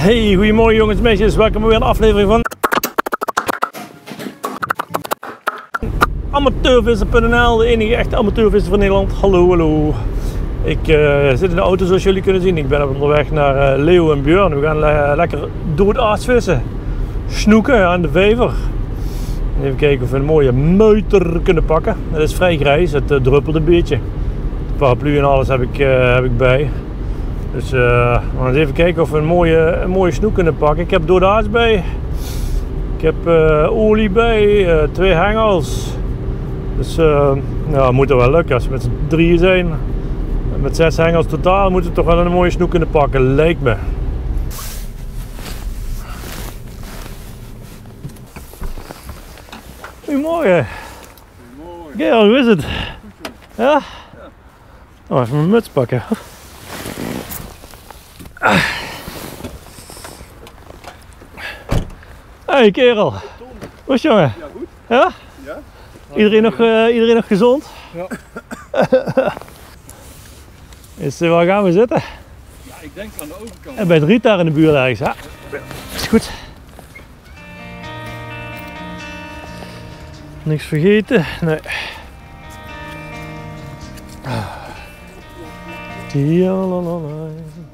Hey, goedemorgen jongens en meisjes, welkom bij weer een aflevering van Amateurvissen.nl, de enige echte amateurvisser van Nederland. Hallo, hallo. Ik zit in de auto zoals jullie kunnen zien. Ik ben onderweg naar Leo en Björn. We gaan lekker door het aas vissen. Snoeken aan de vijver. Even kijken of we een mooie muiter kunnen pakken. Het is vrij grijs, het druppelt een beetje. De paraplu en alles heb ik bij. Dus we gaan eens even kijken of we een mooie snoek kunnen pakken. Ik heb door de aas bij. Ik heb olie bij, 2 hengels. Dus ja, het moet er wel lukken als we met z'n drieën zijn. Met 6 hengels totaal moeten we toch wel een mooie snoek kunnen pakken, lijkt me. Goedemorgen. Goedemorgen. Gerald, hoe is het? Ja? Ja. Oh, even mijn muts pakken. Hey kerel. Hoe is het, jongen? Ja, goed. Ja? Ja? Iedereen nog gezond? Ja. Waar gaan we zitten? Ja, ik denk aan de overkant. En bij het riet daar in de buurt ergens, hè? Is goed. Niks vergeten? Nee. Ja, la, la, la.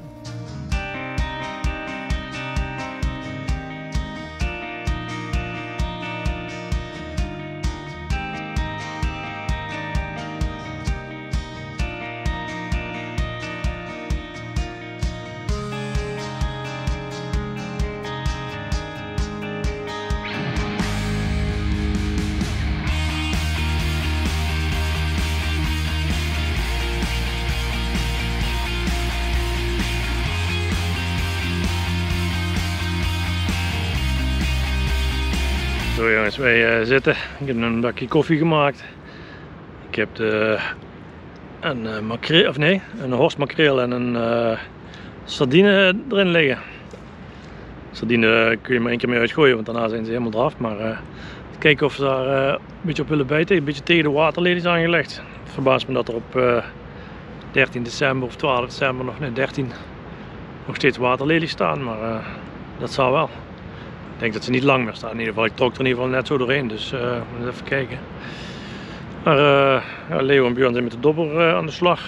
Zo jongens, wij zitten. Ik heb een bakje koffie gemaakt. Ik heb een makreel, of nee, een horstmakreel en een sardine erin liggen. Sardine kun je maar 1 keer mee uitgooien, want daarna zijn ze helemaal eraf. Maar kijken of ze daar een beetje op willen bijten. Een beetje tegen de waterlelies aangelegd. Het verbaast me dat er op 13 december of 12 december, nee 13, nog steeds waterlelies staan. Maar dat zou wel. Ik denk dat ze niet lang meer staan. In ieder geval, ik trok er in ieder geval net zo doorheen, dus we moeten even kijken. Maar ja, Leo en Björn zijn met de dobber aan de slag.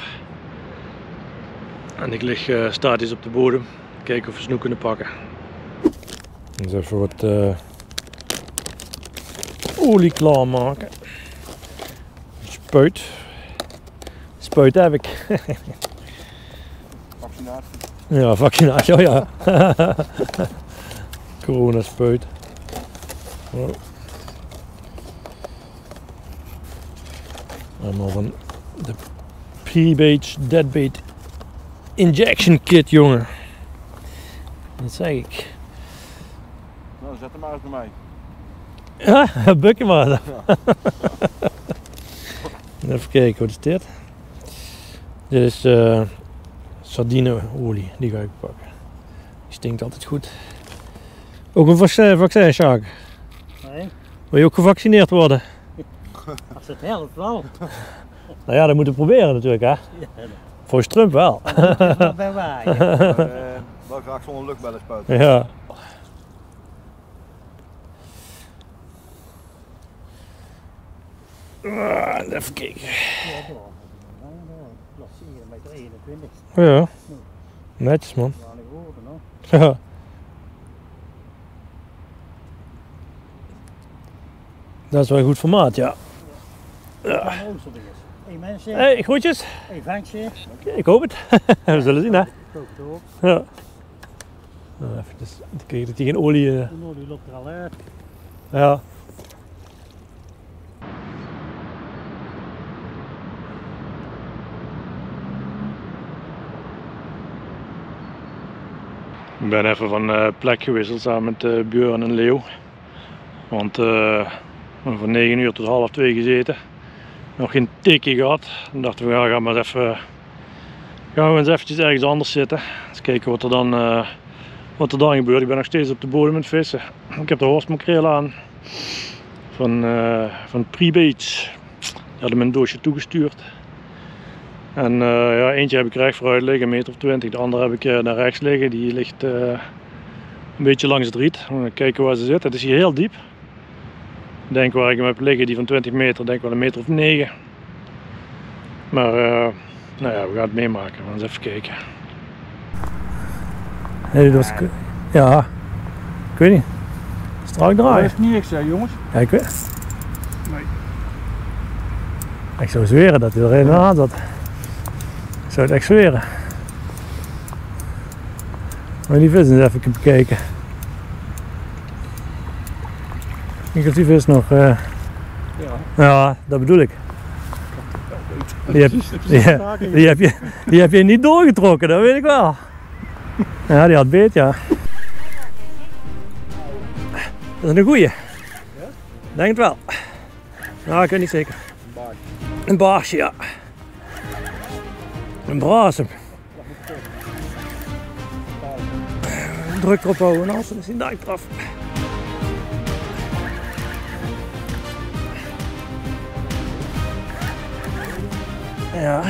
En ik lig statisch op de bodem. Kijken of we snoek kunnen pakken. Dus even wat olie klaarmaken. Spuit. Spuit heb ik. Vaccinatie. Ja, vaccinatie, oh ja. Corona spuit. Oh. Allemaal van de Pre-Bait Deadbait Injection Kit, jongen. Dat zeg ik. Nou, zet hem maar eens bij mij. Ja, buk je maar. Ja. Even kijken, wat is dit? Dit is sardineolie, die ga ik pakken. Die stinkt altijd goed. Ook een vaccin, Sjaak? Nee. Wil je ook gevaccineerd worden? Als het helpt wel. Nou ja, dat moeten we proberen natuurlijk, hè? Ja, Volgens Trump wel. dat bij waaien. Wel graag zonder luchtbellen spuiten. Ja. Even kijken. Meter 21. Ja, netjes man. Weinig woorden hoor. Ja. Dat is wel een goed formaat, ja. Ja. Hey mensen. Hey, groetjes. Hey vangstje. Ik hoop het. We zullen zien, hè. Kook het op. Ja. Nou, even dus, kijken dat hij geen olie... De olie loopt er al uit. Ja. Ik ben even van plek gewisseld samen met Björn en Leo. Want we hebben van 9 uur tot half 2 gezeten. Nog geen tikje gehad. Dan dachten we, ja, gaan we eens eventjes ergens anders zitten. Eens kijken wat er dan gebeurt. Ik ben nog steeds op de bodem aan het vissen. Ik heb de horstmakreel aan. Van Pre-Bait. Die hadden me een doosje toegestuurd. En ja, eentje heb ik recht vooruit liggen, 1,20 meter. De andere heb ik naar rechts liggen. Die ligt Een beetje langs het riet. Dan kijken waar ze zit. Het is hier heel diep. Ik denk waar ik hem heb liggen, die van 20 meter, denk wel een meter of 9. Maar nou ja, we gaan het meemaken. We gaan eens even kijken. Nee, dat was... Ja, ik weet niet. Strak Dat draaien. heeft niks, hè, jongens. Ja, ik weet. Nee. Ik zou zweren dat hij er een aan zat. Ik zou het echt zweren. Maar die vis eens even bekijken. Ik of die vis nog... Ja. Ja, dat bedoel ik. Die heb je niet doorgetrokken, dat weet ik wel. Ja, die had beet, ja. Dat is een goeie. Denk het wel. Nou, ik weet niet zeker. Een baarsje, ja. Een brasem. Druk erop houden, anders is hij duik eraf. Ja.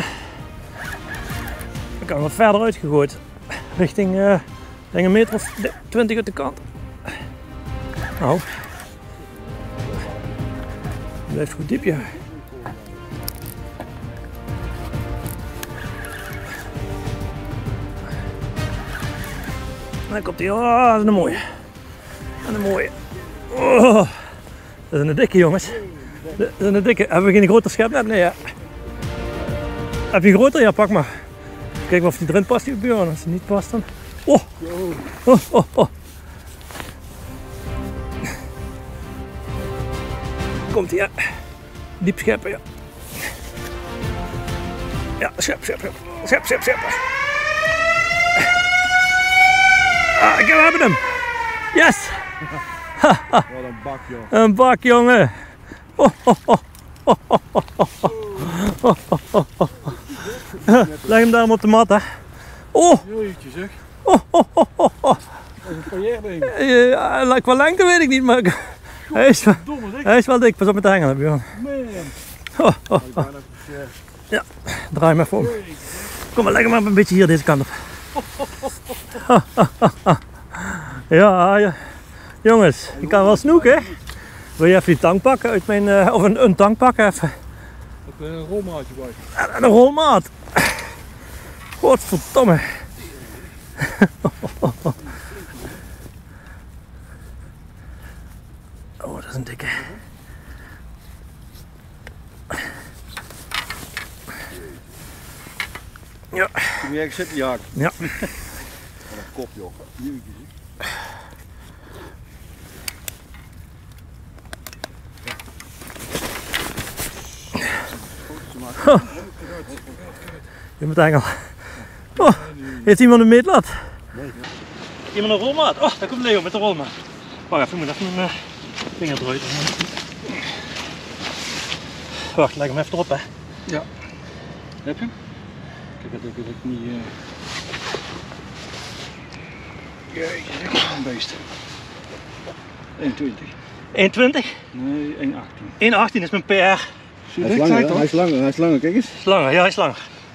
Ik kan wat verder uitgegooid. Richting, denk een meter of 20 uit de kant. Nou. Blijft goed diep, ja. Dan komt hij. Oh, dat is een mooie. Dat is een mooie. Oh, dat is een dikke, jongens. Dat is een dikke. Hebben we geen groter schepnet? Nee, ja. Heb je een groter? Ja, pak maar. Kijken of die erin past, die buren. Als die niet past, dan... Oh! Oh, oh, oh. Komt hij, ja. Diep scheppen, ja. Ja, schep, schep, schep. Schep, schep, schep. Ah, we hebben hem. Yes! Wat een bak, joh. Een bak, jongen. Oh, oh, oh. Oh, oh, oh, oh, oh, oh. Leg hem daarom op de mat, hè. Oh! Jeetje, zeg. Oh, oh, oh, oh, oh. Dat is een pailleerding. Ja, qua lengte weet ik niet, maar hij is wel dik. Pas op met de hengelen, Björn. Man. Oh, oh, oh. Ja, draai maar voor me. Kom maar, leg hem maar een beetje hier deze kant op. Ja, ja. Jongens, ik kan wel snoeken. Wil je even die tang pakken uit mijn, of een tang pakken even? Ook een rolmaatje bij. En een rolmaat. Godverdomme. Oh, dat is een dikke. Ja. Kom jij zitten, Jaak? Ja. Wat een kop, joh. Jeetje, zeg. Oh. Je moet eigenlijk al. Oh, heeft iemand een meetlat? Nee. Iemand een rolmaat? Oh, daar komt Leo met de rolmaat. Wacht even, ik moet even mijn vinger eruit. Wacht, leg hem even erop, hè. Ja. Heb je hem? Kijk, dat ik niet... Jeetje, zeg, een beest. 1,20. 1,20? Nee, 1,18. 1,18 is mijn PR. Zie je dat? Hij is langer, kijk eens. Is langer, ja, hij is langer.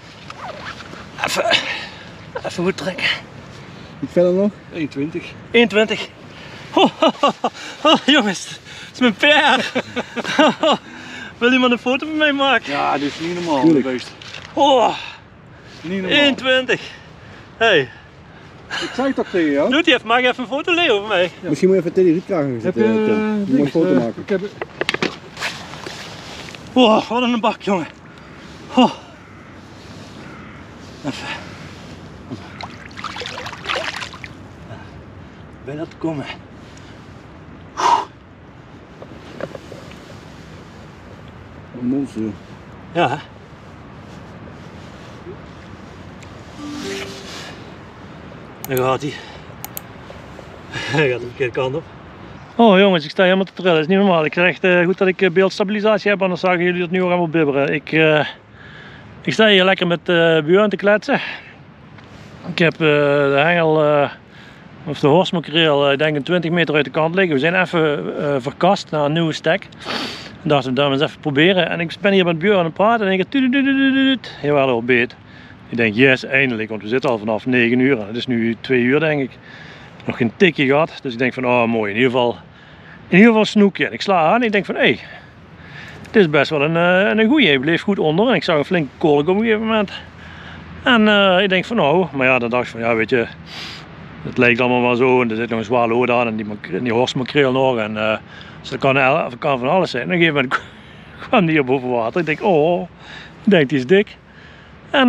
Even goed trekken. Niet verder nog? 1,20. 1,20. Oh, jongens, dat is mijn PR. Wil iemand een foto van mij maken? Ja, dit is niet normaal, een beest. Oh, Niet normaal. 1,20. Hey, Ik zei het toch tegen jou? doet hij even, maak even een foto, Leo, van mij. Ja. Misschien moet je even tegen die rietkragen gaan zitten. Je moet een foto maken. Ik heb... Oh, wat een bak, jongen. Oh. Even. Bij dat komen. Een monster. Ja, hè? Daar gaat hij. Hij gaat de verkeerde kant op. Oh jongens, ik sta helemaal te trillen. Dat is niet normaal. Ik zeg echt goed dat ik beeldstabilisatie heb, anders zagen jullie dat nu ook allemaal bibberen. Ik sta hier lekker met Björn te kletsen. Ik heb de hengel, of de horsmakreel, ik denk een 20 meter uit de kant liggen. We zijn even verkast naar een nieuwe stek. En dachten we dat we eens even proberen. En ik ben hier met Björn aan het praten en ik denk heel wel op beet. Ik denk yes, eindelijk, want we zitten al vanaf 9 uur en het is nu 2 uur denk ik. Nog geen tikje gehad. Dus ik denk van, oh mooi, in ieder geval een snoekje. En ik sla aan en ik denk van, hé, het is best wel een goeie. Hij bleef goed onder en ik zag een flinke kolk op een gegeven moment. En ik denk van, nou, maar ja, dan dacht ik van, ja, weet je, het lijkt allemaal wel zo. En er zit nog een zwaloot aan en die horstmakreel nog. En dus dat kan van alles zijn. En op een gegeven moment kwam die hier boven water. Ik denk, oh, ik denk die is dik. En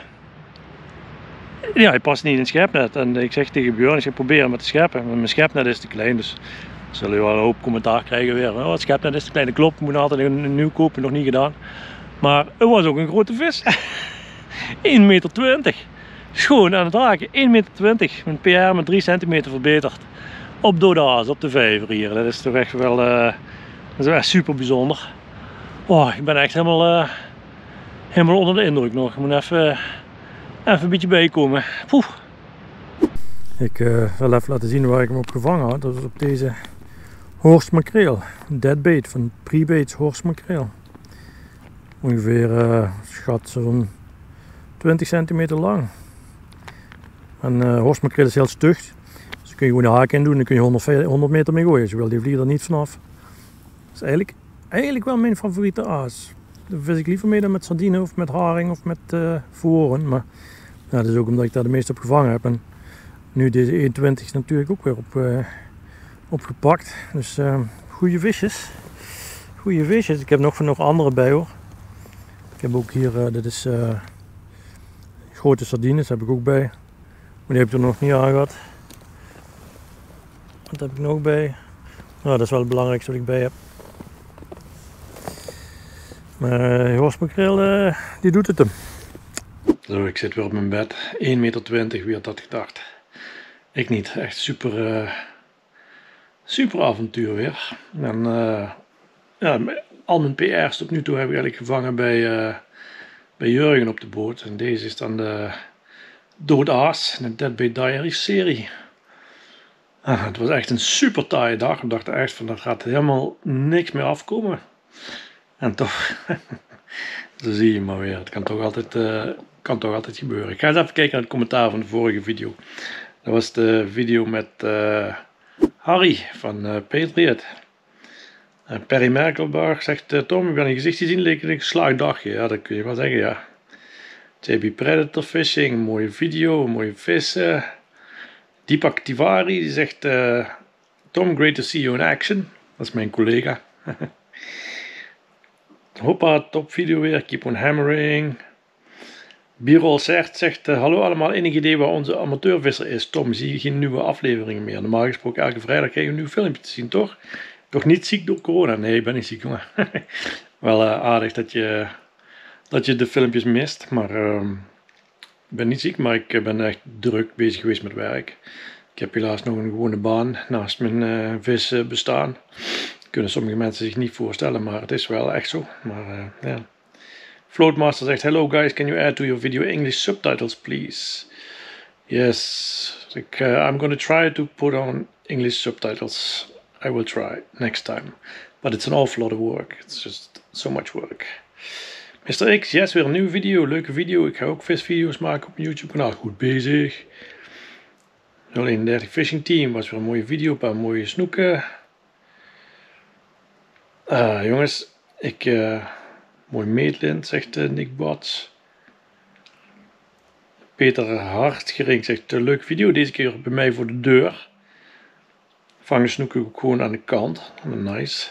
ja, hij past niet in het schepnet. En ik zeg tegen Björn, ik zeg proberen met te scheppen. Maar mijn schepnet is te klein, dus zullen we wel een hoop commentaar krijgen weer. Oh, het schepnet is te klein, dat klopt, we moeten altijd een nieuw kopen, nog niet gedaan. Maar het was ook een grote vis. 1,20 meter. Schoon aan het haken, 1,20 meter. Mijn PR met 3 centimeter verbeterd. Op dode haas, op de vijver hier. Dat is toch echt wel dat is echt super bijzonder. Oh, ik ben echt helemaal onder de indruk nog. Ik moet even een beetje bijkomen. Poeh. Ik wil even laten zien waar ik hem op gevangen had. Dat is op deze horstmakreel. Deadbait van Prebaits horstmakreel. Ongeveer schat zo'n 20 centimeter lang. En horstmakreel is heel stug. Dus kun je gewoon de haak in doen en dan kun je 100 meter mee gooien. Je wil die vliegen er niet vanaf. Dat is eigenlijk wel mijn favoriete aas. Daar vis ik liever mee dan met sardine of met haring of met voren. Maar ja, dat is ook omdat ik daar de meeste op gevangen heb. En nu deze 1,20 is natuurlijk ook weer opgepakt. Dus goede visjes. Goede visjes. Ik heb nog andere bij hoor. Ik heb ook hier, dit is grote sardines heb ik ook bij. Maar die heb ik er nog niet aan gehad. Wat heb ik nog bij? Nou, dat is wel het belangrijkste wat ik bij heb. Maar horstmakreel, die doet het hem. Zo, ik zit weer op mijn bed. 1,20 meter, wie had dat gedacht? Ik niet. Echt super avontuur weer. En ja, al mijn PR's tot nu toe heb ik eigenlijk gevangen bij Jurgen op de boot. En deze is dan de Doodaas, de Deadbait Diaries serie. Het was echt een super taaie dag. Ik dacht echt van, er gaat helemaal niks meer afkomen. En toch, zo zie je maar weer. Het kan toch altijd gebeuren. Ik ga eens even kijken naar het commentaar van de vorige video. Dat was de video met Harry van Patriot. Perry Merkelbach zegt, Tom, ik ben je gezicht zien, leek het een geslaagd dagje. Ja, dat kun je wel zeggen, ja. JB Predator Fishing, mooie video, mooie vissen. Deepak Tiwari die zegt, Tom, great to see you in action. Dat is mijn collega. Hoppa, top video weer, keep on hammering. Birol Sert zegt, hallo allemaal, enig idee waar onze amateurvisser is? Tom, zie je geen nieuwe afleveringen meer? Normaal gesproken elke vrijdag krijg je een nieuw filmpje te zien, toch? Toch niet ziek door corona? Nee, ik ben niet ziek, jongen. Wel aardig dat je de filmpjes mist, maar ik ben niet ziek, maar ik ben echt druk bezig geweest met werk. Ik heb helaas nog een gewone baan naast mijn visbestaan. Kunnen sommige mensen zich niet voorstellen, maar het is wel echt zo. Maar ja. Floatmaster zegt, hello guys, can you add to your video English subtitles please? Yes, I'm going to try to put on English subtitles. I will try next time. But it's an awful lot of work. It's just so much work. Mr. X, yes, weer een nieuwe video. Leuke video. Ik ga ook visvideo's maken op mijn YouTube kanaal. Goed bezig. 031 Fishing Team was weer een mooie video. Een paar mooie snoeken. Jongens, mooi meetlint, zegt Nick Bats. Peter Hartgering zegt, leuke video. Deze keer bij mij voor de deur. Vang de snoeken ook gewoon aan de kant. Nice.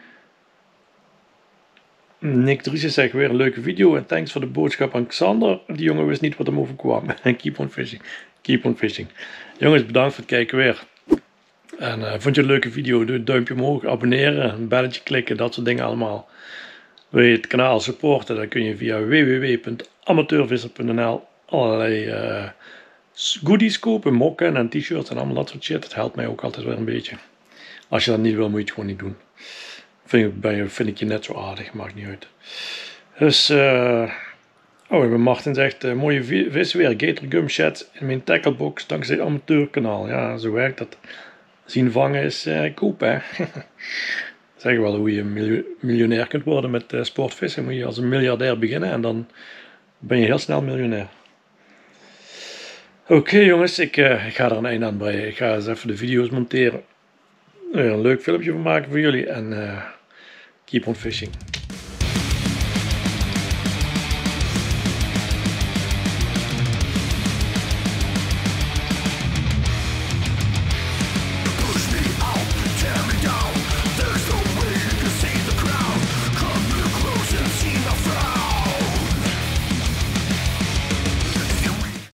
Nick Driessen zegt weer een leuke video en thanks voor de boodschap aan Xander. Die jongen wist niet wat hem overkwam. Keep on fishing. Keep on fishing. Jongens, bedankt voor het kijken weer. En vond je een leuke video? Doe een duimpje omhoog, abonneren, een belletje klikken, dat soort dingen allemaal. Wil je het kanaal supporten? Dan kun je via www.amateurvisser.nl allerlei goodies kopen, mokken en t-shirts en allemaal dat soort shit. Dat helpt mij ook altijd wel een beetje. Als je dat niet wil, moet je het gewoon niet doen. Vind ik je net zo aardig, maakt niet uit. Dus, Martin zegt, mooie vis weer, Gator Gum Shed in mijn tacklebox dankzij het amateurkanaal. Ja, zo werkt dat. Zien vangen is koop, hè. Zeggen wel hoe je miljonair kunt worden met sportvissen. Moet je als een miljardair beginnen en dan ben je heel snel miljonair. Oké jongens, ik ga er een einde aan breien. Ik ga eens even de video's monteren. Er een leuk filmpje van maken voor jullie en keep on fishing.